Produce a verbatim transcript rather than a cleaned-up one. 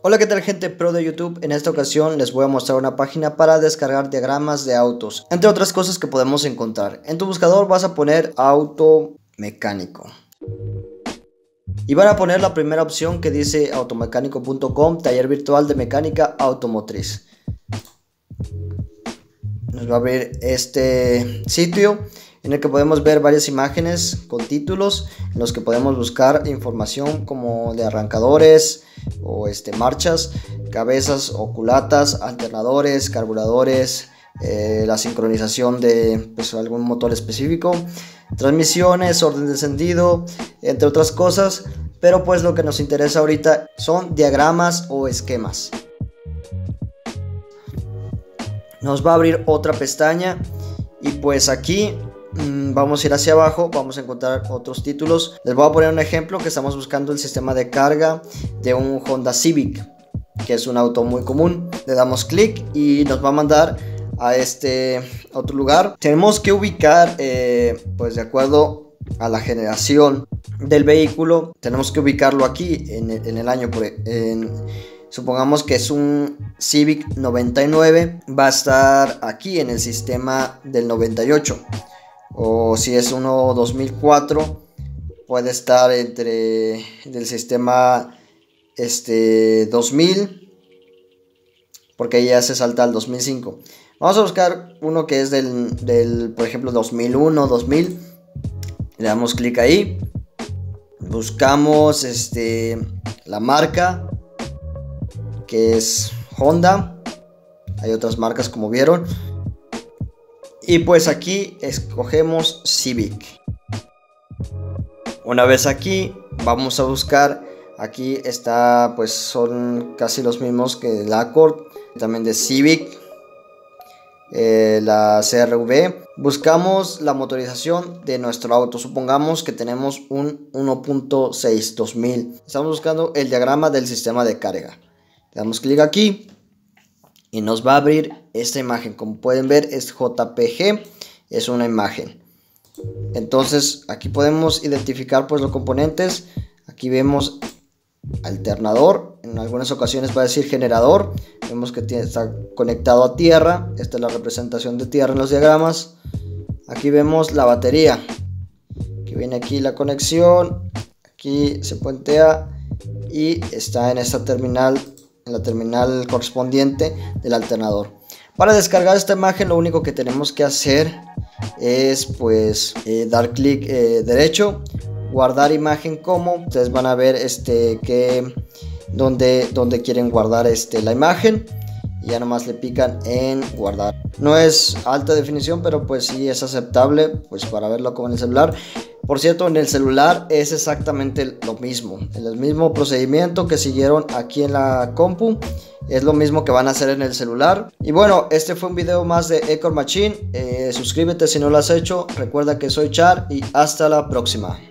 Hola, ¿qué tal gente pro de YouTube? En esta ocasión les voy a mostrar una página para descargar diagramas de autos, entre otras cosas que podemos encontrar. En tu buscador vas a poner auto mecánico y van a poner la primera opción que dice automecánico punto com, taller virtual de mecánica automotriz. Nos va a abrir este sitio en el que podemos ver varias imágenes con títulos en los que podemos buscar información como de arrancadores o este, marchas, cabezas o culatas, alternadores, carburadores, eh, la sincronización de pues, algún motor específico, transmisiones, orden de encendido, entre otras cosas. Pero pues lo que nos interesa ahorita son diagramas o esquemas. Nos va a abrir otra pestaña y pues aquí mmm, vamos a ir hacia abajo, vamos a encontrar otros títulos. Les voy a poner un ejemplo que estamos buscando el sistema de carga de un Honda Civic, que es un auto muy común. Le damos clic y nos va a mandar a este otro lugar. Tenemos que ubicar eh, pues de acuerdo a la generación del vehículo, tenemos que ubicarlo aquí en el, en el año por, en, supongamos que es un Civic noventa y nueve, va a estar aquí en el sistema del noventa y ocho, o si es uno dos mil cuatro puede estar entre del sistema este dos mil, porque ahí ya se salta al dos mil cinco. Vamos a buscar uno que es del, del por ejemplo dos mil uno, dos mil. Le damos clic ahí, buscamos este la marca, que es Honda. Hay otras marcas como vieron, y pues aquí escogemos Civic. Una vez aquí vamos a buscar, aquí está pues son casi los mismos que el Accord, también de Civic, eh, la C R V. Buscamos la motorización de nuestro auto, supongamos que tenemos un uno punto seis dos mil. Estamos buscando el diagrama del sistema de carga. Le damos clic aquí y nos va a abrir esta imagen. Como pueden ver es J P G, es una imagen. Entonces aquí podemos identificar pues los componentes. Aquí vemos alternador, en algunas ocasiones va a decir generador. Vemos que tiene, está conectado a tierra. Esta es la representación de tierra en los diagramas. Aquí vemos la batería, que viene aquí la conexión, aquí se puentea y está en esta terminal, en la terminal correspondiente del alternador. Para descargar esta imagen lo único que tenemos que hacer es pues eh, dar clic eh, derecho, guardar imagen como. Ustedes van a ver este que donde, donde quieren guardar este, la imagen, y ya nomás le pican en guardar. No es alta definición, pero pues sí es aceptable pues para verlo como en el celular. Por cierto, en el celular es exactamente lo mismo, el mismo procedimiento que siguieron aquí en la compu, es lo mismo que van a hacer en el celular. Y bueno, este fue un video más de Ecor Machine. Eh, suscríbete si no lo has hecho, recuerda que soy Char y hasta la próxima.